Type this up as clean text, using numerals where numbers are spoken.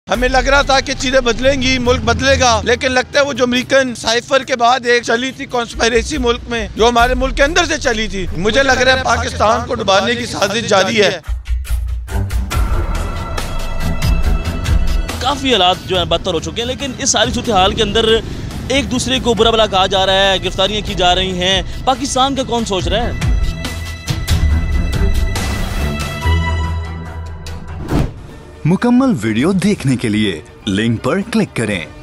हमें लग रहा था कि चीजें बदलेंगी, मुल्क बदलेगा, लेकिन लगता है वो जो अमेरिकन साइफर के बाद एक चली थी कॉन्स्पिरेसी मुल्क में, जो हमारे मुल्क के अंदर से चली थी, मुझे लग रहा है पाकिस्तान को डुबाने की साजिश जारी है। काफी हालात जो है बदतर हो चुके हैं, लेकिन इस सारी सूरत हाल के अंदर एक दूसरे को बुरा भला कहा जा रहा है, गिरफ्तारियां की जा रही हैं। पाकिस्तान का कौन सोच रहा है? मुकम्मल वीडियो देखने के लिए लिंक पर क्लिक करें।